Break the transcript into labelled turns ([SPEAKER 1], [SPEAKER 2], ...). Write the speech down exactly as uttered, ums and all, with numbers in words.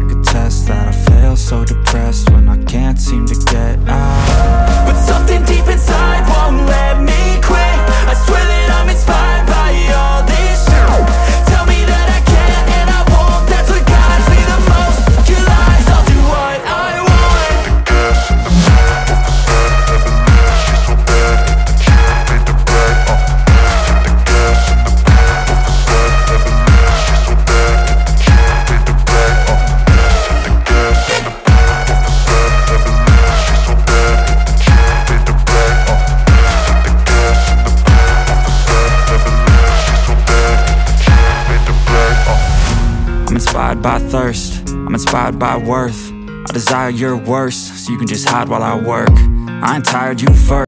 [SPEAKER 1] like a test that I fail, so depressed when I can't seem to get out.
[SPEAKER 2] But something deep inside won't let me quit. I swear that I'm inspired by all this shit. Tell me that I can't and I won't. That's what guides me the most. Your lies, I'll do what I want.
[SPEAKER 3] The gas in the back of the set, never leave, she's so bad. The kid made the brag, uh. The gas in the back of the set, never leave, she's so bad. The kid made the brag, uh. The gas in the back of the set, never leave, she's so bad. The kid made the brag, uh. The gas in the back of the set, never leave, she's so bad. The kid made the brag, uh.
[SPEAKER 1] I'm inspired by thirst, I'm inspired by worth. I desire your worst, so you can just hide while I work. I ain't tired, you first.